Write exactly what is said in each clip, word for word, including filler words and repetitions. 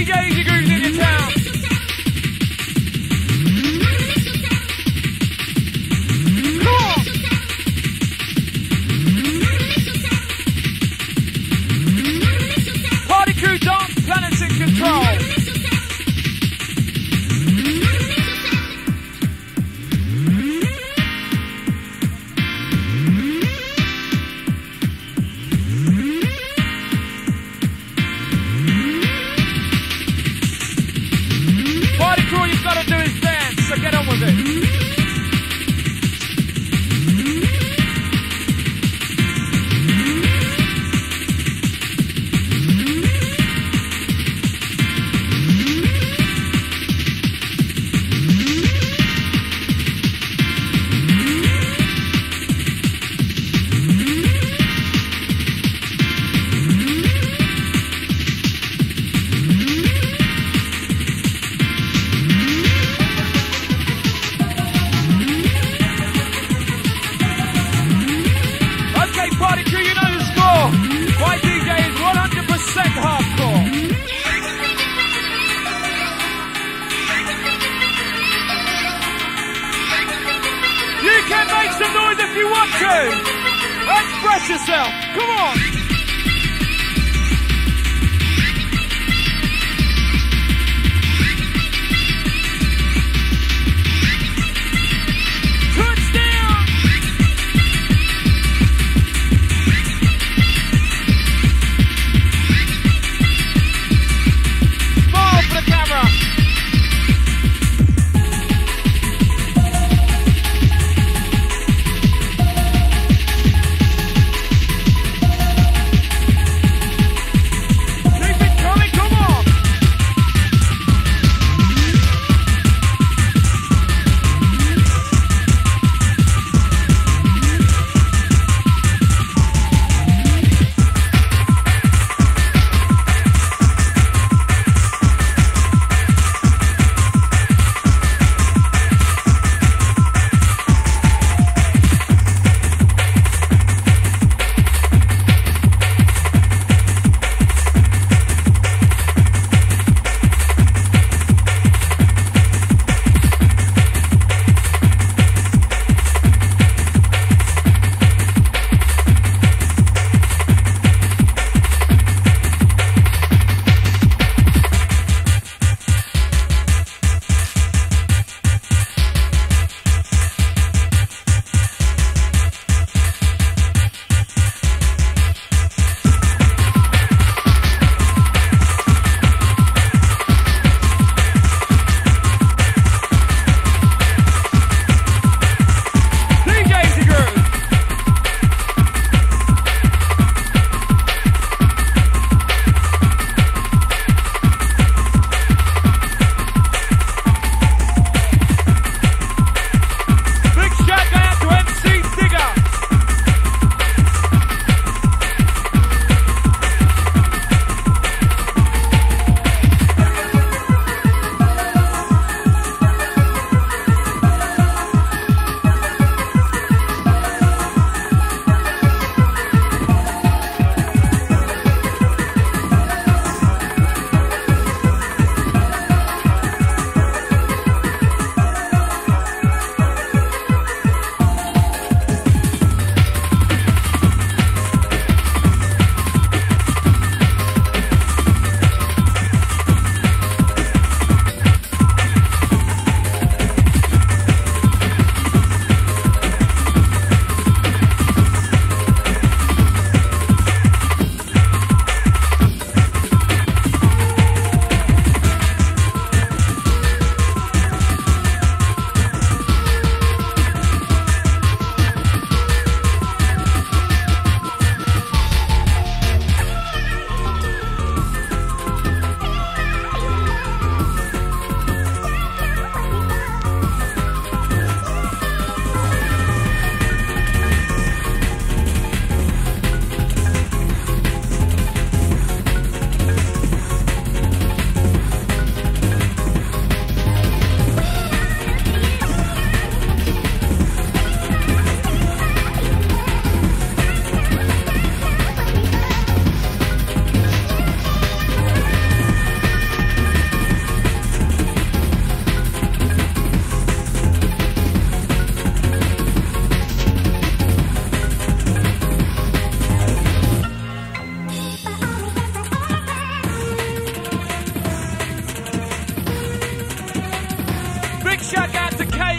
Js and grooves in your town. Come on. Party crew, dance, planets in control. Express yourself. Come on.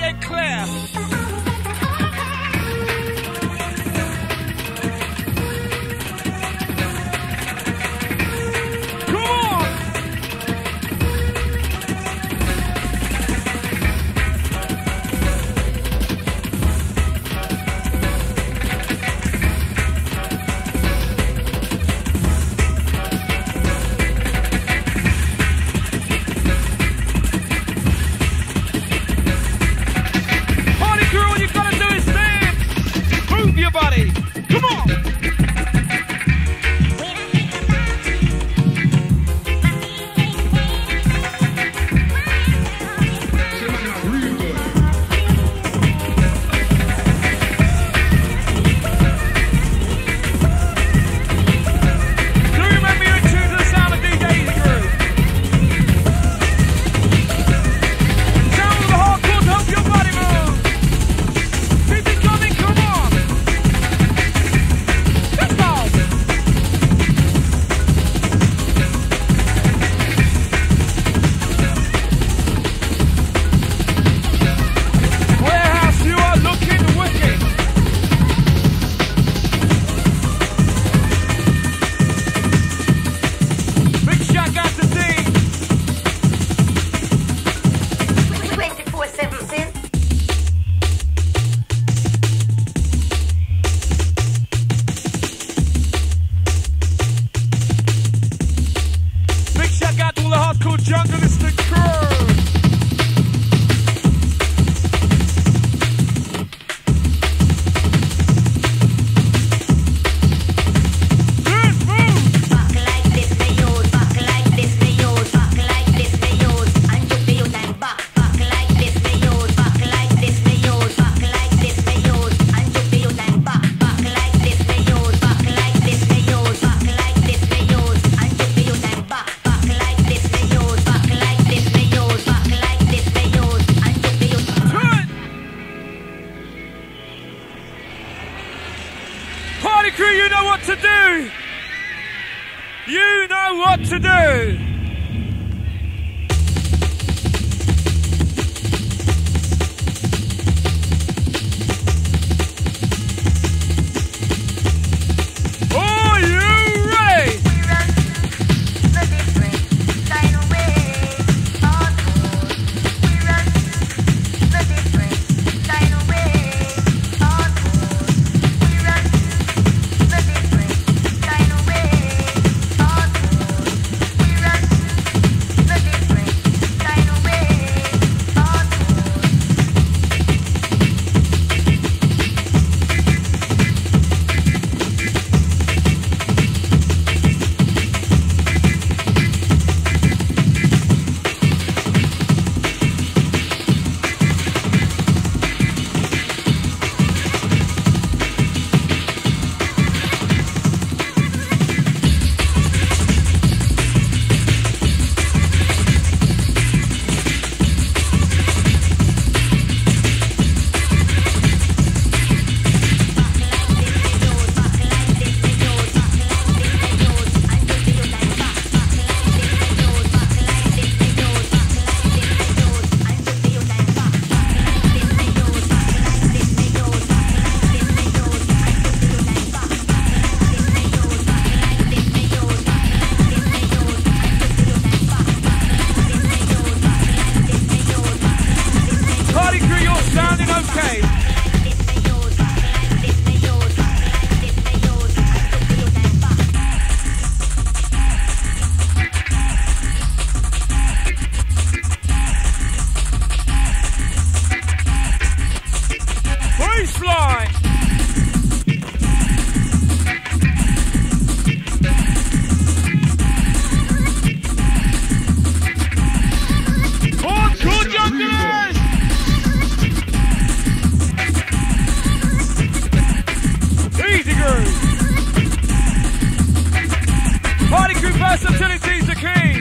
and clear. Versatility's the key.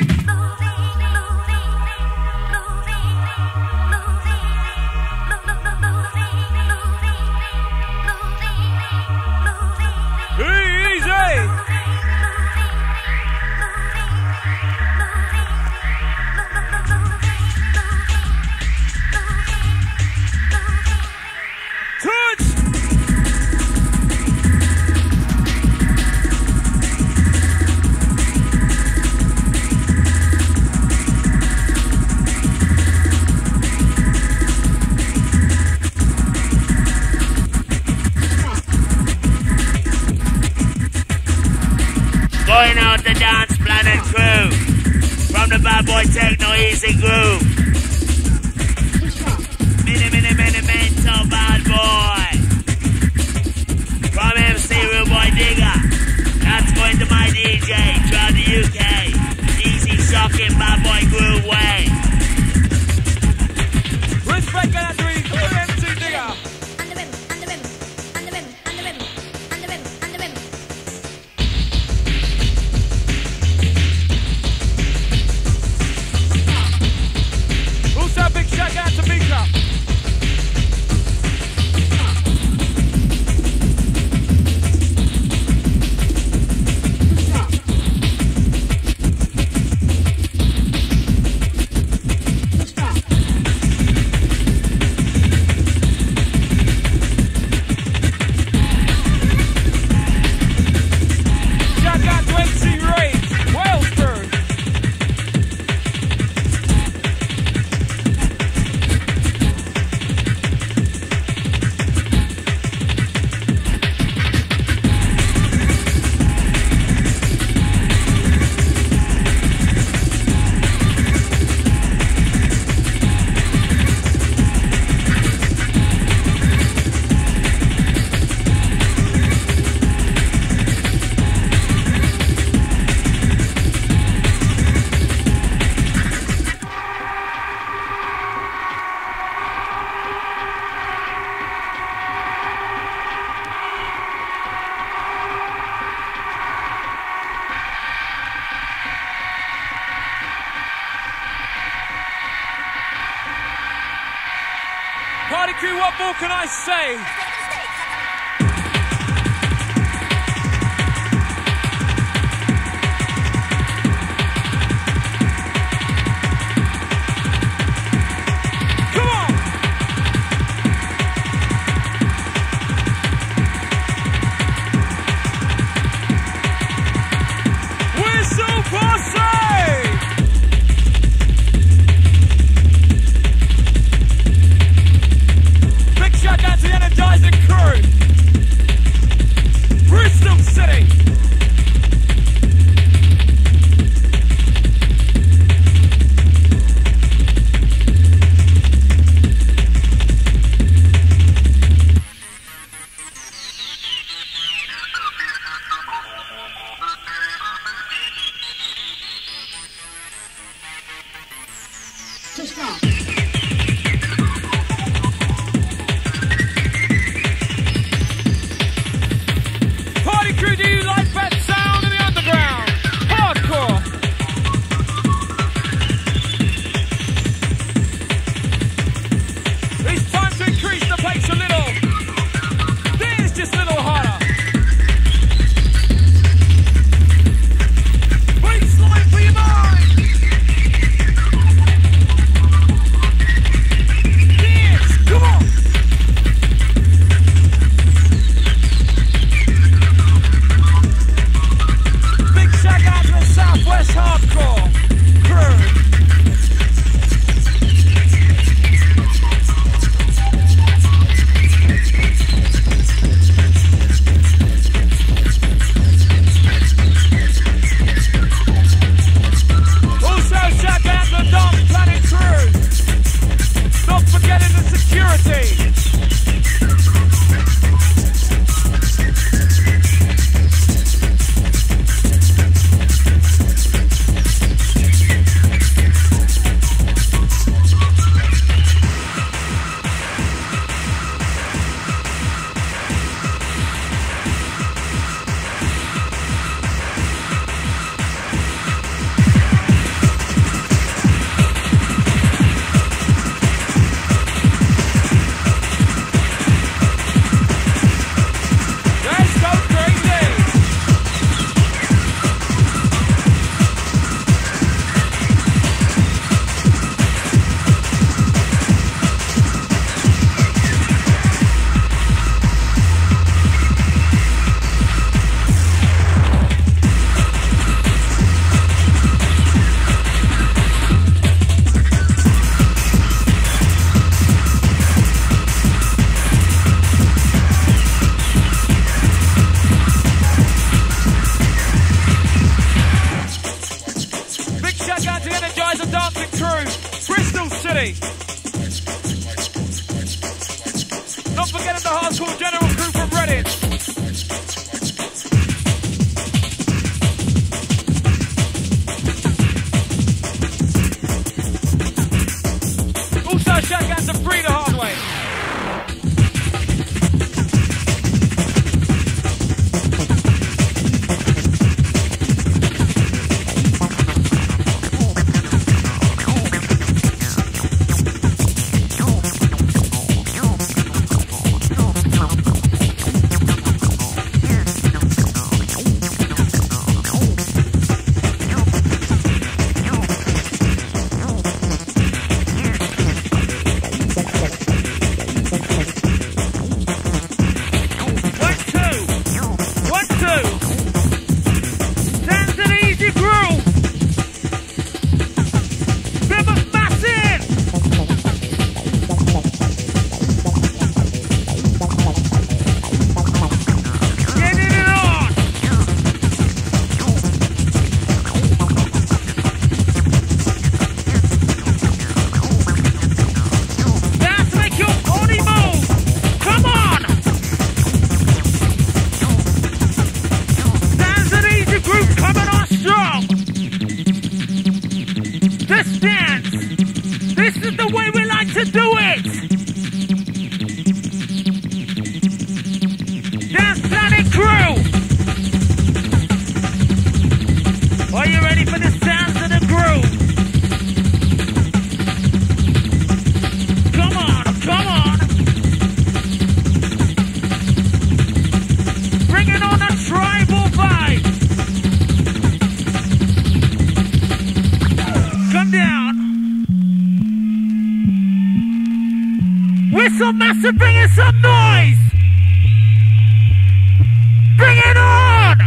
boy Techno Easy Groove. Mini, mini, mini, mental bad boy. From M C Rude Boy Digger. That's going to my D J throughout the U K. Easy, shocking, bad boy groove way. Respect that to M C Digger. On the rim, on the rim, on the rim, on the rim, on the rim, on the rim. Also, big shout out to Mika. Party crew, what more can I say? Come on! Whistle Posse! Shout out to the Energizing crew. Bristol City. Too strong. Crew, do you like that sound in the underground? Hardcore! It's time to increase the pace a little. This just a little harder. Baseline for your mind! ready. Not forgetting the hardcore general crew from Reading. Also shout out to Free the Hard Way. Whistle master, bring in some noise! Bring it on!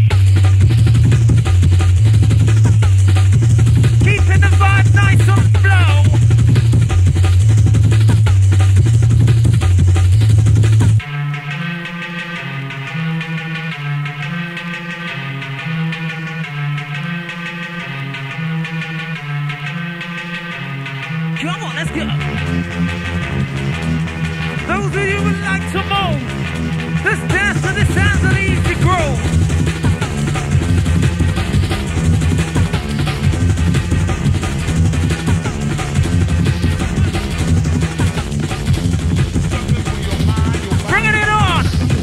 Keeping the vibe nice on flow. Come on, let's go. Those of you who like to move, let's dance to the sounds of the Easy Groove. Bringing it on.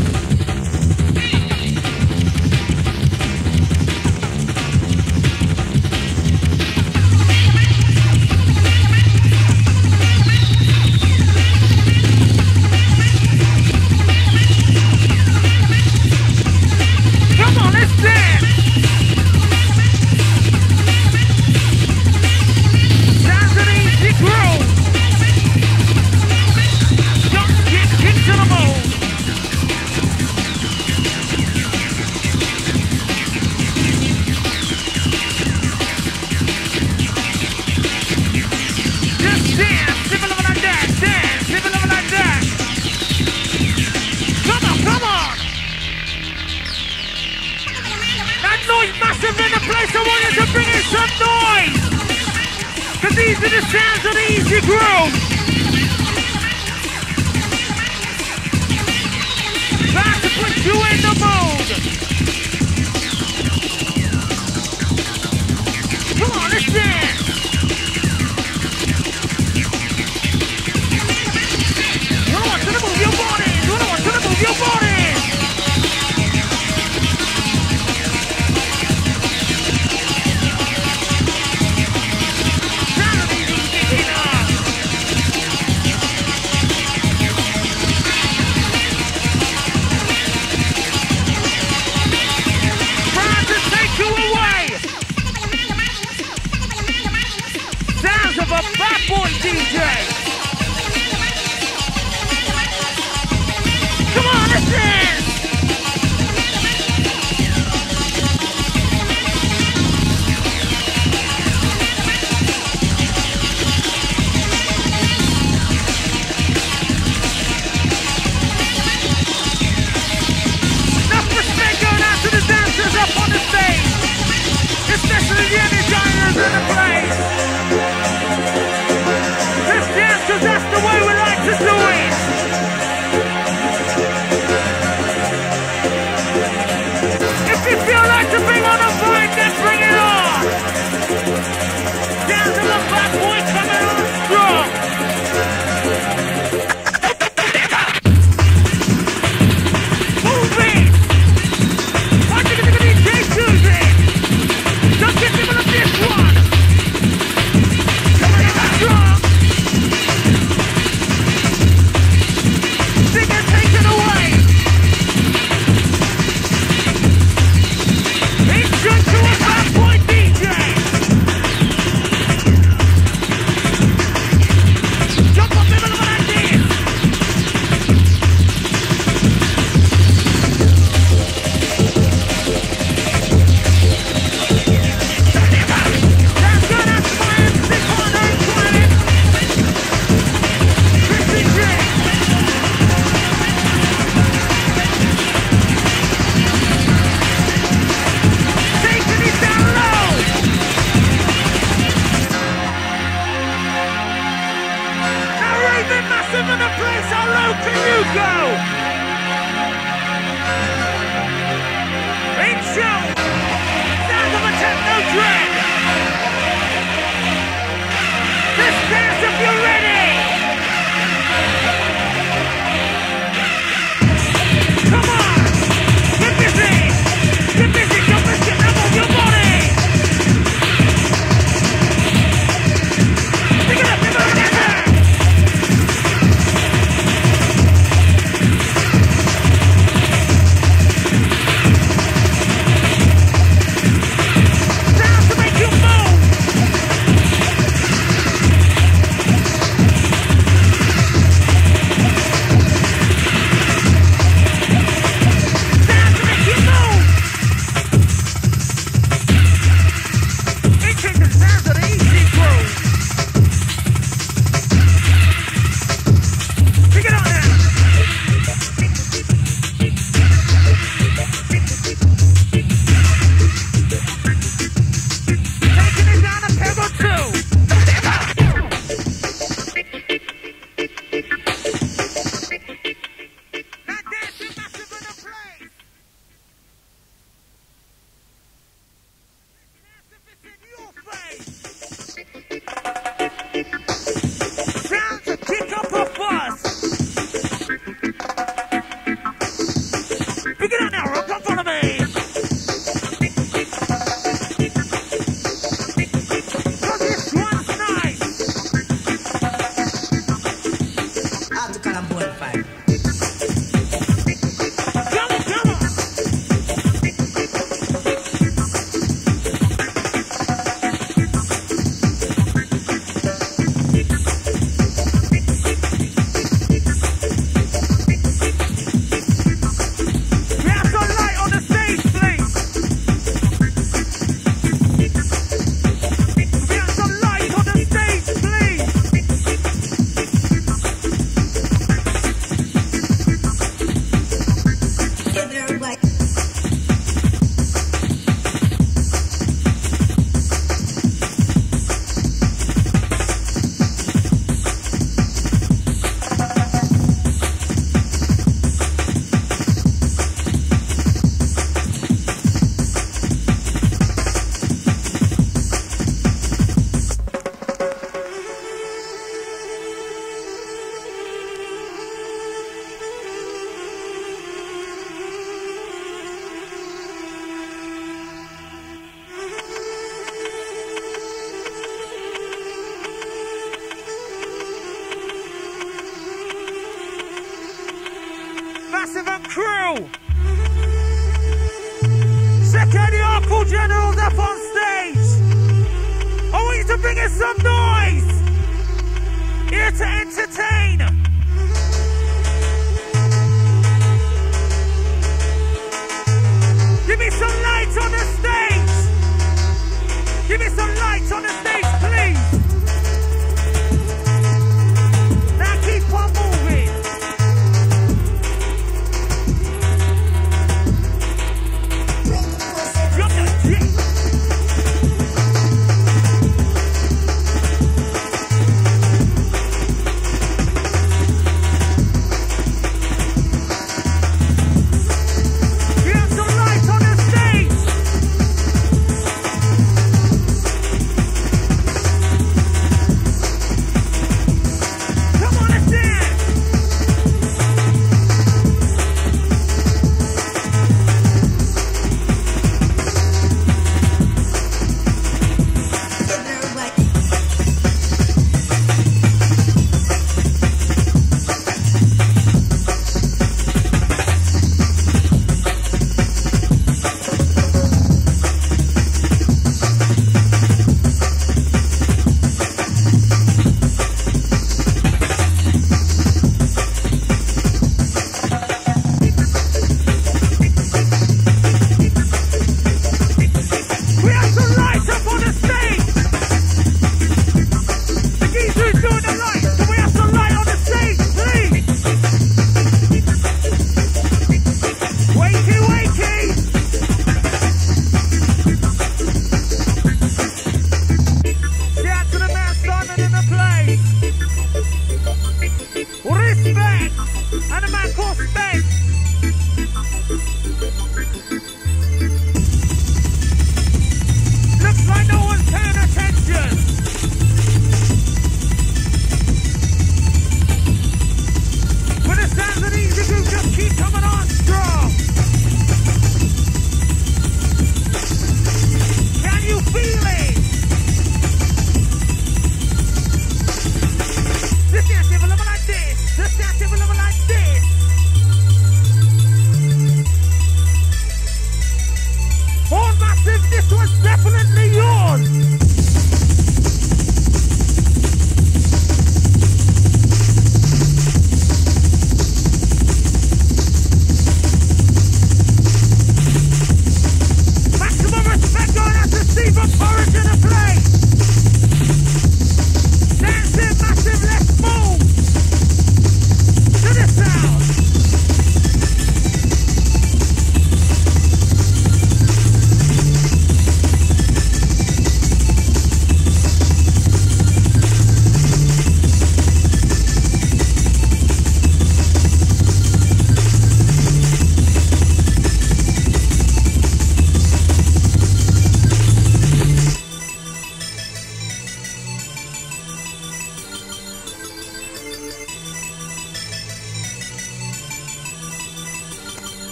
These are the sounds of the Easy Groove. About to put you in the mood. Come on, let's dance. You don't want to move your body. You don't want to move your body. go. Into sound of a techno dread. This dance if you're ready. Come on, get busy, get busy, get busy, now move your body. Pick it up, pick it up, pick it up. Massive and Crew. Second the Hardcore Generals up on stage. I want you to bring in some noise. Here to entertain. Give me some lights on the stage. Give me some lights on the stage, please. Now keep on moving. Drop the dick.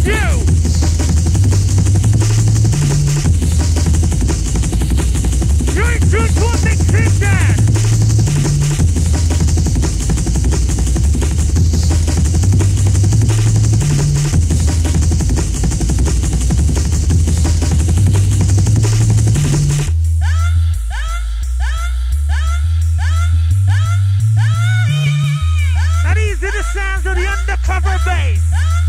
you. You're in tune to a mixing dad. Sounds of the undercover bass.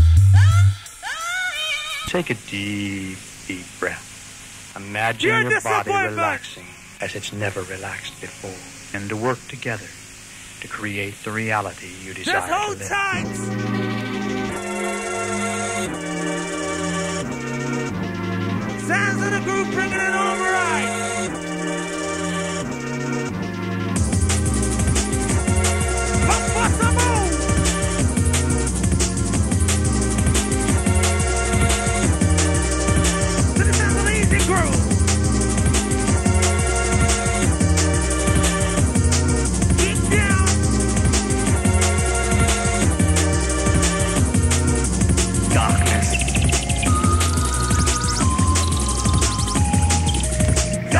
Take a deep, deep breath. Imagine You're your body disappointment. relaxing as it's never relaxed before. And to work together to create the reality you desire Just to hold live. tight. Sounds of the group bringing it on right. Up, bust a move. To the sounds of the easy groove. Get down. Darkness.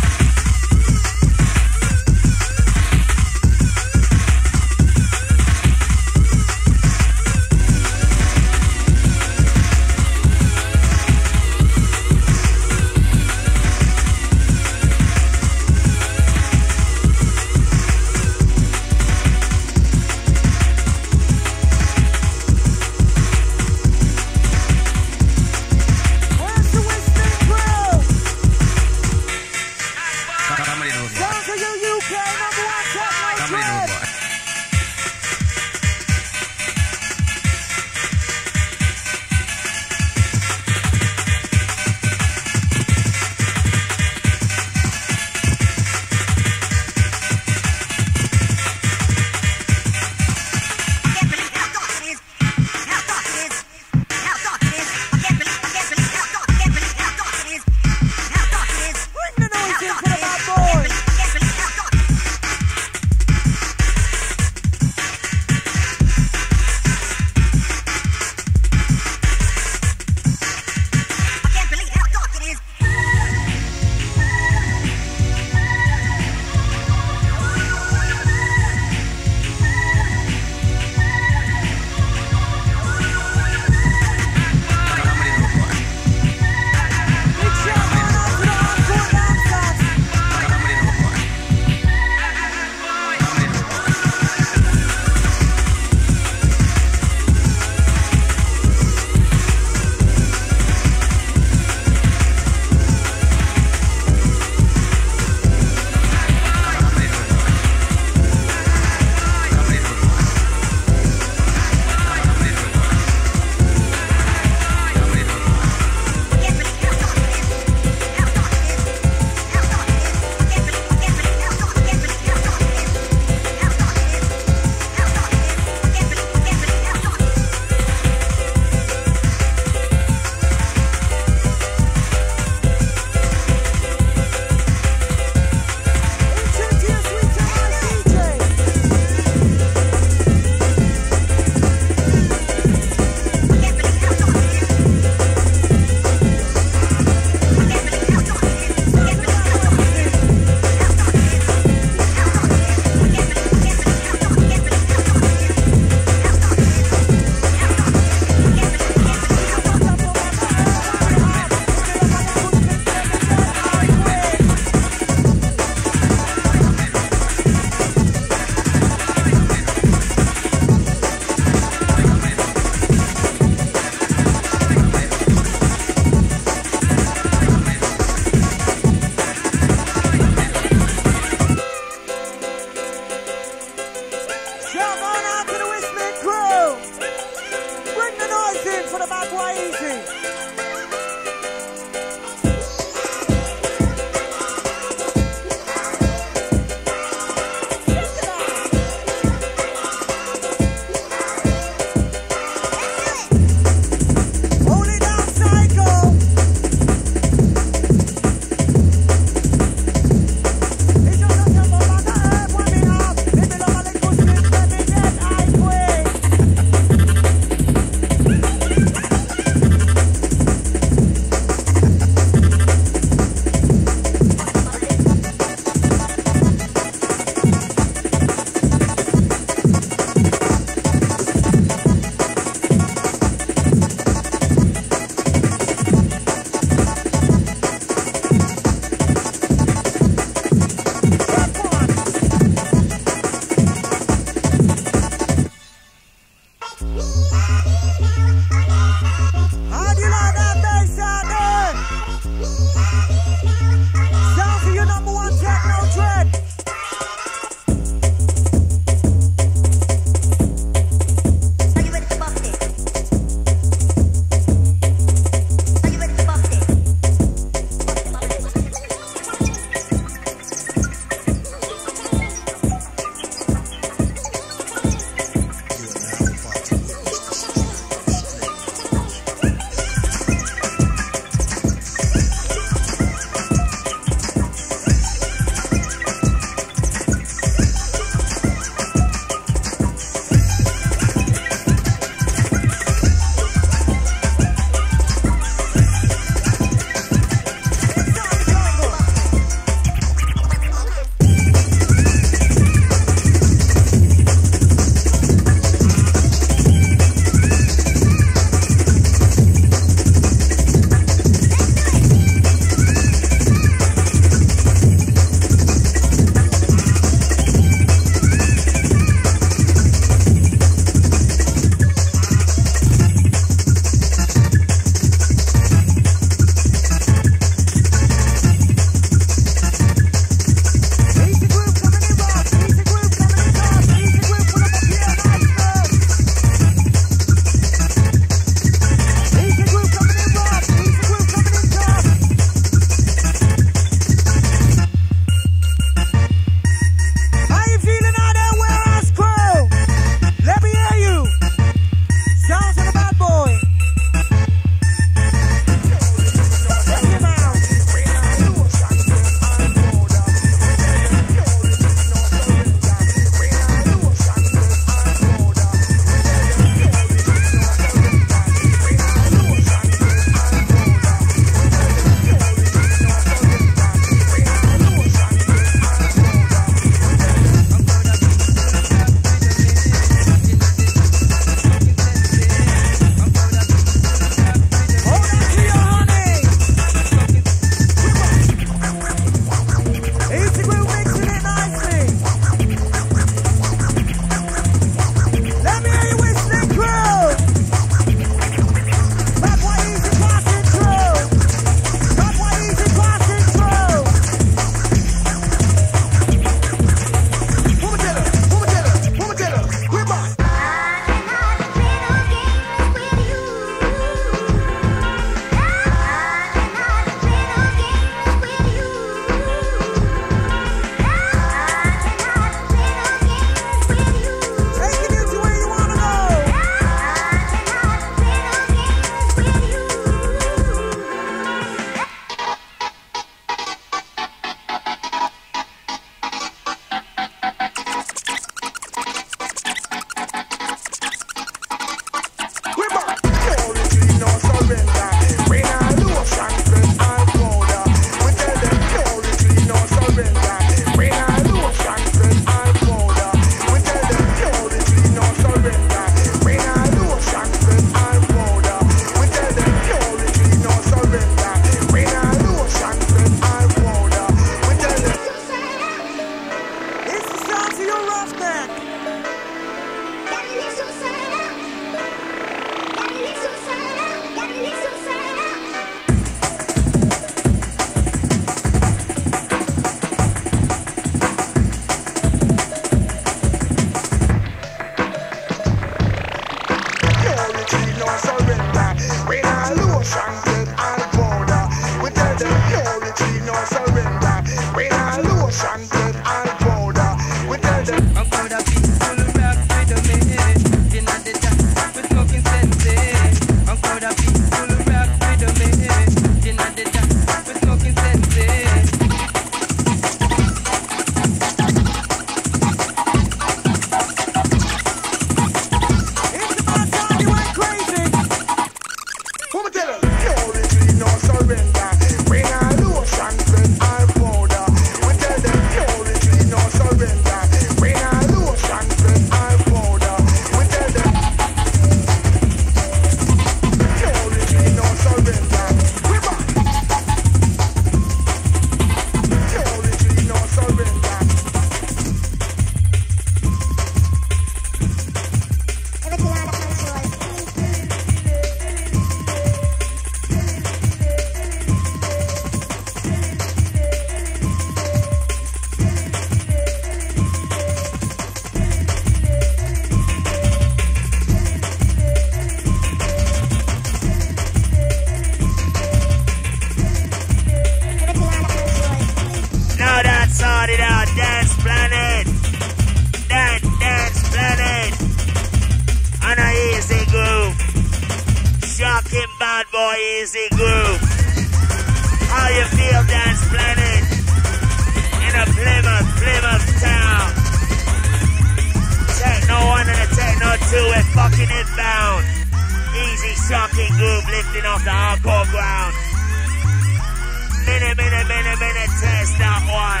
testing off the hardcore ground. Minute, minute, minute, minute, test that one.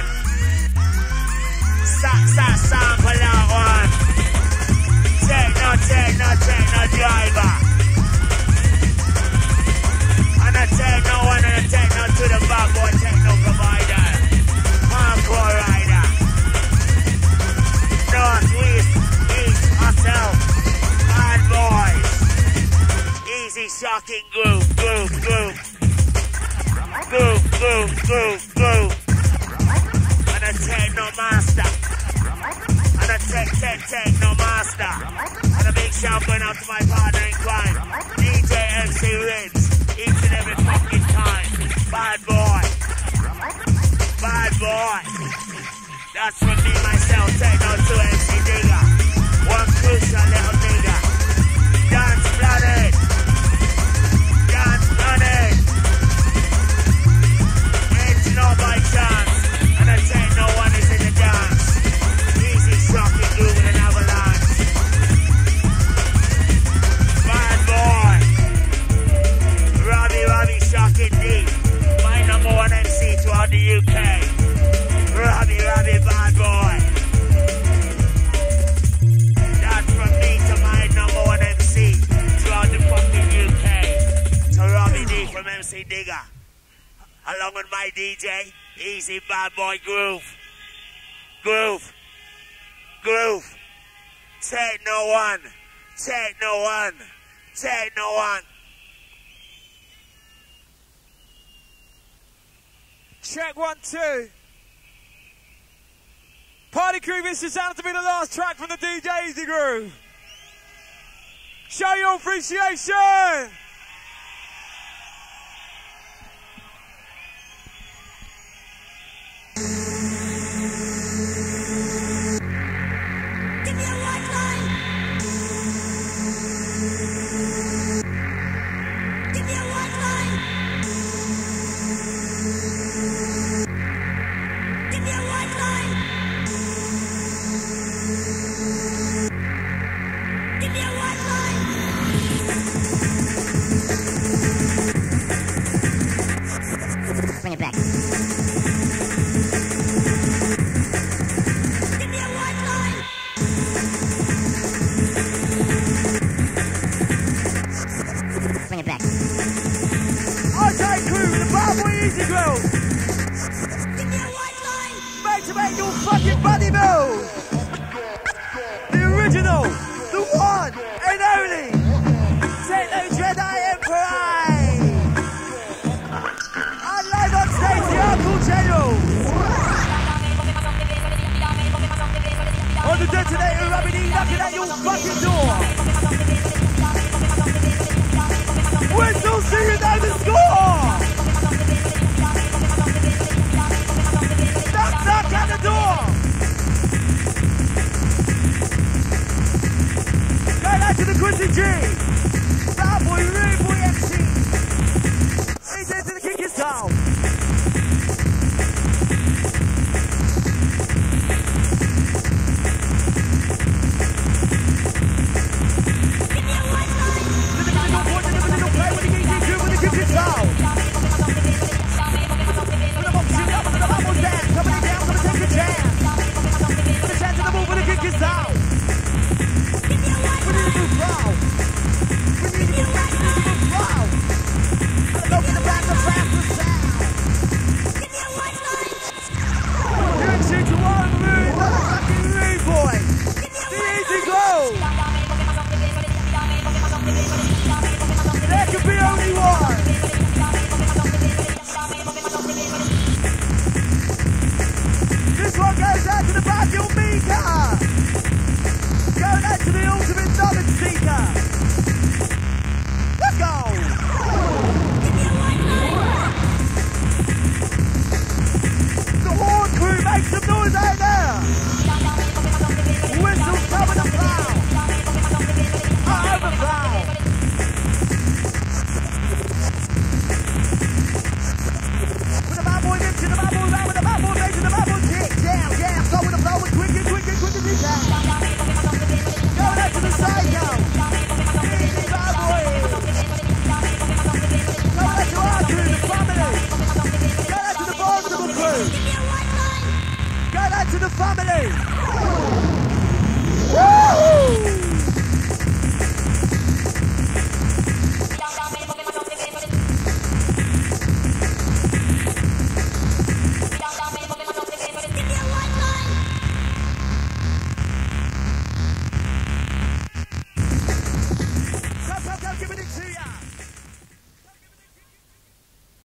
Sa, sa, sample that one. Techno, techno, techno driver. And a techno one and a techno to the bad boy techno provider. Hardcore rider. North, west, east, ourselves. Bad boys. Easy shocking groove, groove, groove. Groove, groove, groove, groove. And a techno master. And a tech, tech, techno master. And a big shout going out to my partner in crime, D J M C Ribs. Each and every fucking time. Bad boy. Bad boy. That's from me, myself, techno to M C Digger. One crucial little nigga. Dance flooded. Dance flooded. It's not by chance. And I take no one is in the dance. Easy shocking groove with an avalanche. Bad boy. Robbie, Robbie, shocking deep. My number one M C throughout the U K. Robbie, Robbie, bad boy. That's from me to my number one M C throughout the fucking U K. To Robbie D from M C Digger. Along with my D J, Easy Bad Boy Groove. Groove. Groove. Techno one. Techno one. Techno one. Check one, two. Party crew, this is out to be the last track from the D J Easy Groove. Show your appreciation. Give me a white line. Give me a white line. Give me a white line. Give me a white line. Bring it back. Give me a white line. Bring it back. Okay, crew, the Bad Boy Easy Groove. Give me a white line. Make to make your fucking body move. The original, the one and only Techno Jedi Emperor. And live on stage, the Uncle General. On the detonator, Robbie D knocking at your fucking door. Whistle, see you know the score. Knock, knock at the door. Going out to the Quincy G. Bad Boy, Rude Boy M C. He's into the kick his town. Give me a white line. Go out to the family. Woo!